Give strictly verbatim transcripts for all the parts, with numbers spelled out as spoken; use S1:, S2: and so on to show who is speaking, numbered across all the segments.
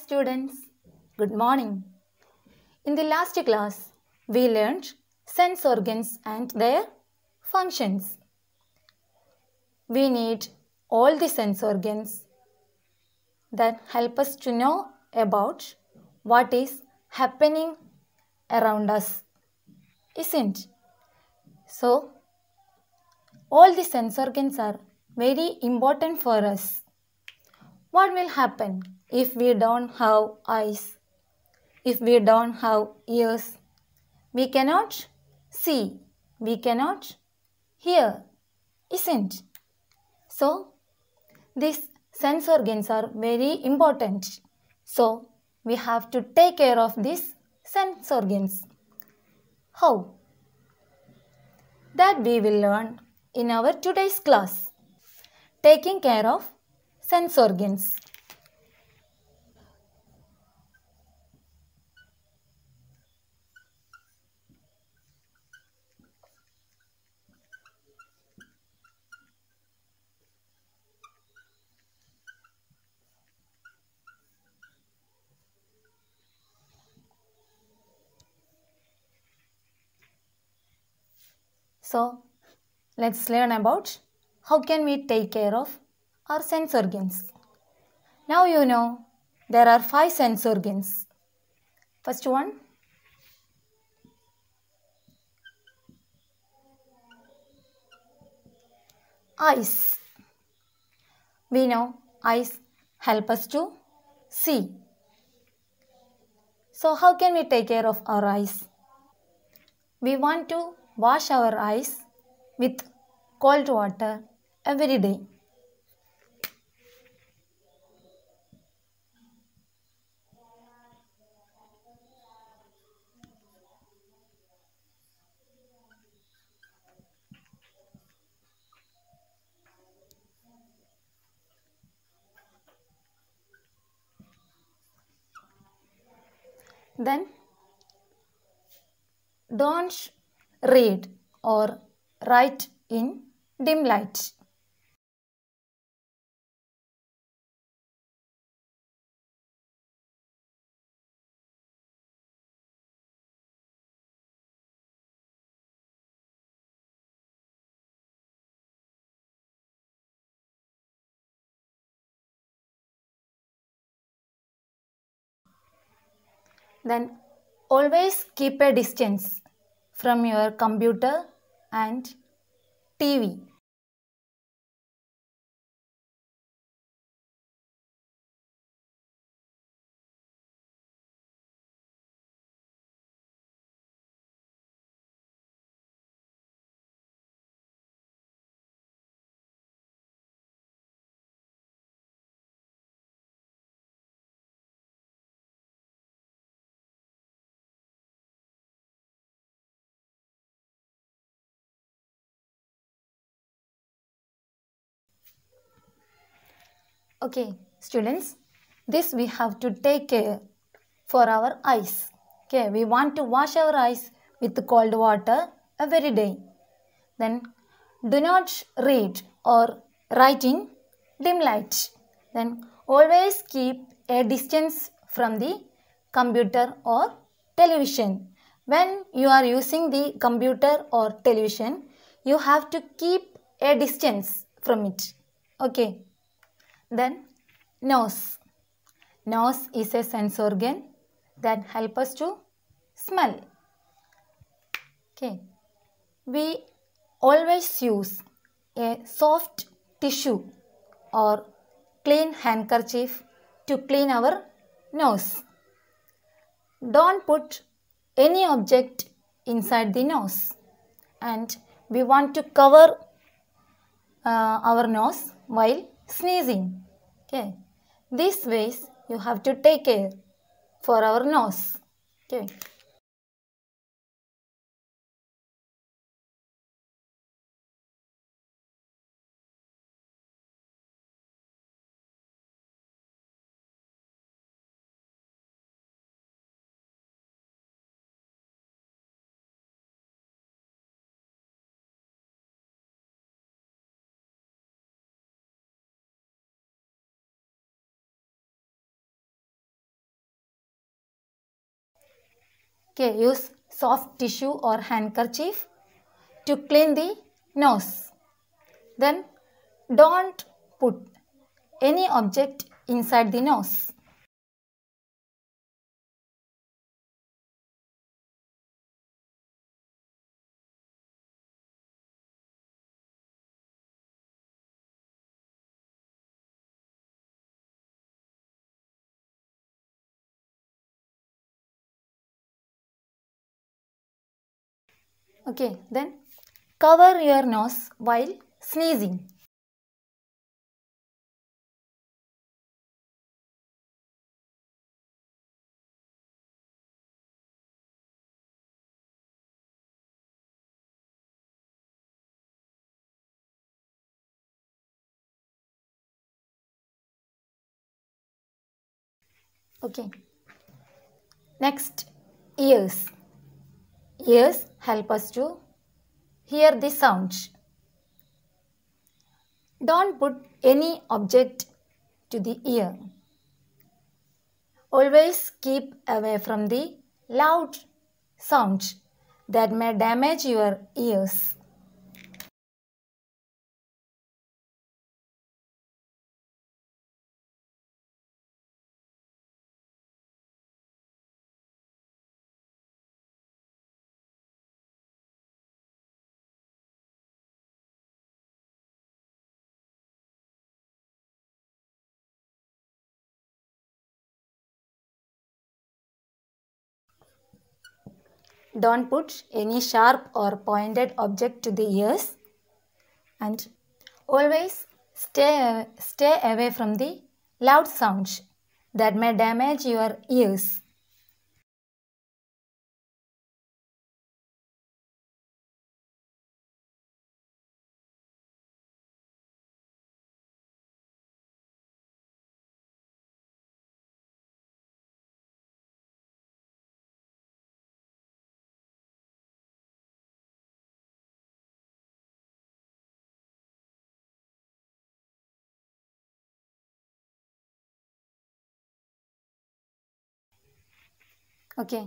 S1: students, good morning. In the last class, we learned sense organs and their functions. We need all the sense organs that help us to know about what is happening around us, isn't? So, all the sense organs are very important for us. What will happen if we don't have eyes? If we don't have ears? We cannot see, we cannot hear, isn't? So, these sense organs are very important. So, we have to take care of these sense organs. How? That we will learn in our today's class. Taking care of sense organs. So, let's learn about how can we take care of our sense organs. Now you know there are five sense organs. First one, eyes. We know eyes help us to see. So how can we take care of our eyes? We want to wash our eyes with cold water every day. Then don't read or write in dim light. Then always keep a distance from your computer and T V. Okay, students, this we have to take care for our eyes. Okay, we want to wash our eyes with cold water every day. Then do not read or write in dim light. Then always keep a distance from the computer or television. When you are using the computer or television, you have to keep a distance from it. Okay. Then nose. Nose is a sense organ that helps us to smell. Okay. We always use a soft tissue or clean handkerchief to clean our nose. Don't put any object inside the nose, and we want to cover uh, our nose while sneezing. Okay, these ways you have to take care for our nose. Okay. Okay, use soft tissue or handkerchief to clean the nose. Then don't put any object inside the nose. Okay, then cover your nose while sneezing. Okay. Next, ears. Ears help us to hear the sounds. Don't put any object to the ear. Always keep away from the loud sounds that may damage your ears. Don't put any sharp or pointed object to the ears, and always stay, stay away from the loud sounds that may damage your ears. Okay.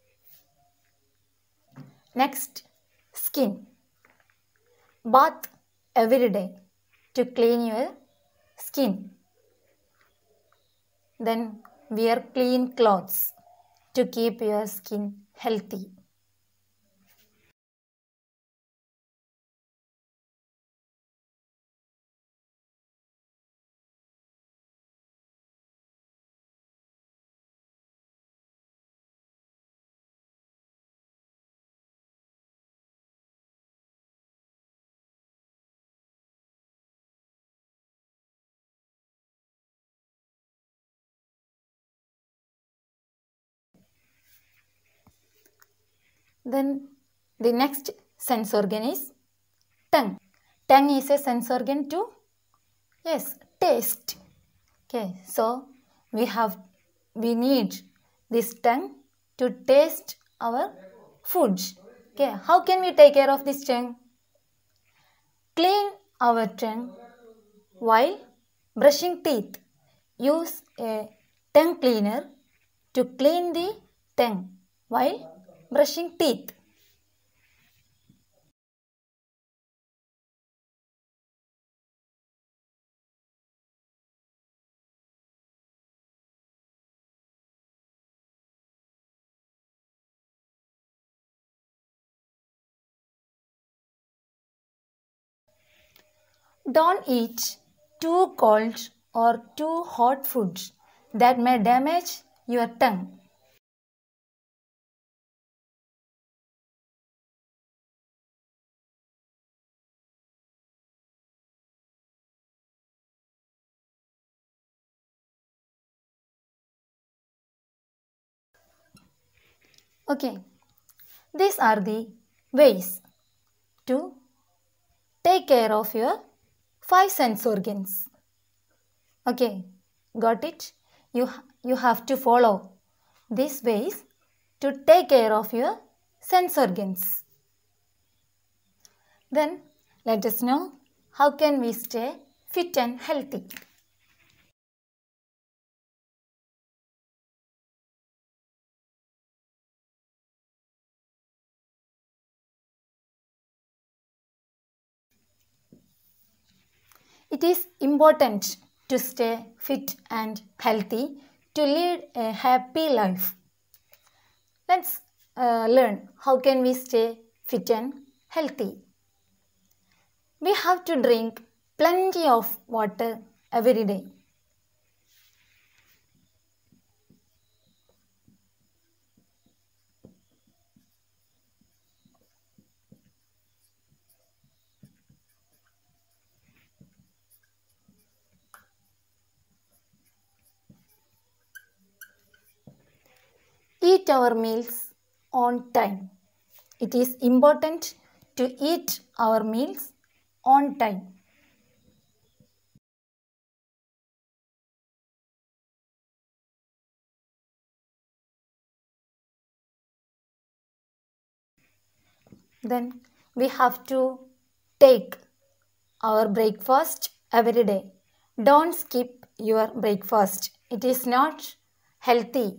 S1: Next, skin. Bath every day to clean your skin. Then wear clean clothes to keep your skin healthy. Then the next sense organ is tongue. Tongue is a sense organ too. Yes, taste. Okay, so we have we need this tongue to taste our foods. Okay, how can we take care of this tongue? Clean our tongue while brushing teeth. Use a tongue cleaner to clean the tongue while brushing teeth. Don't eat too cold or too hot foods that may damage your tongue. Okay, these are the ways to take care of your five sense organs. Okay, got it? You, you have to follow these ways to take care of your sense organs. Then let us know how can we stay fit and healthy. It is important to stay fit and healthy to lead a happy life. Let's uh, learn how can we stay fit and healthy. We have to drink plenty of water every day. Eat our meals on time. It is important to eat our meals on time. Then we have to take our breakfast every day. Don't skip your breakfast. It is not healthy.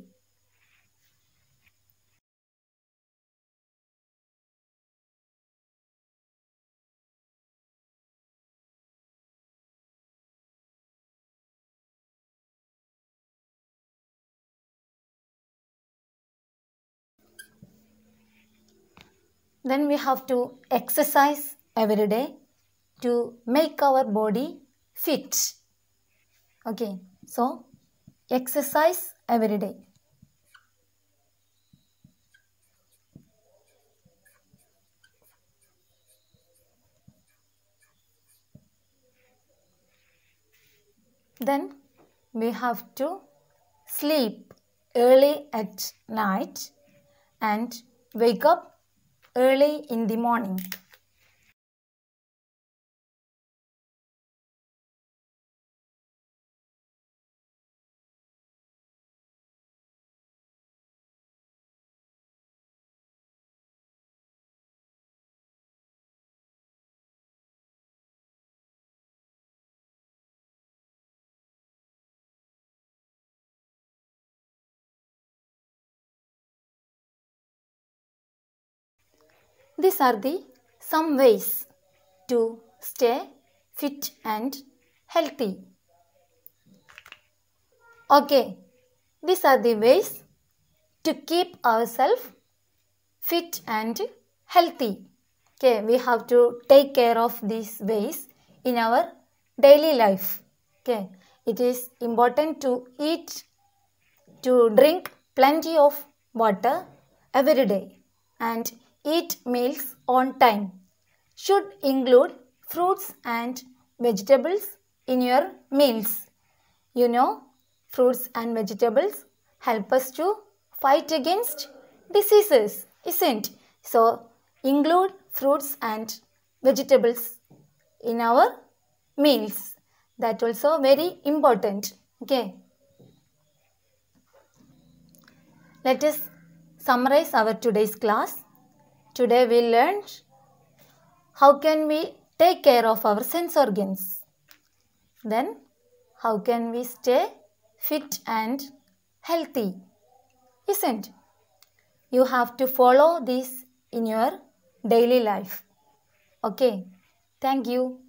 S1: Then we have to exercise every day to make our body fit. Okay, so exercise every day. Then we have to sleep early at night and wake up early in the morning. These are the some ways to stay fit and healthy. Okay, these are the ways to keep ourselves fit and healthy. Okay, we have to take care of these ways in our daily life. Okay, it is important to eat, to drink plenty of water every day and eat meals on time. Should include fruits and vegetables in your meals. You know, fruits and vegetables help us to fight against diseases, isn't? So, include fruits and vegetables in our meals. That also very important. Okay. Let us summarize our today's class. Today we learned how can we take care of our sense organs. Then how can we stay fit and healthy? Isn't? You have to follow this in your daily life. Okay. Thank you.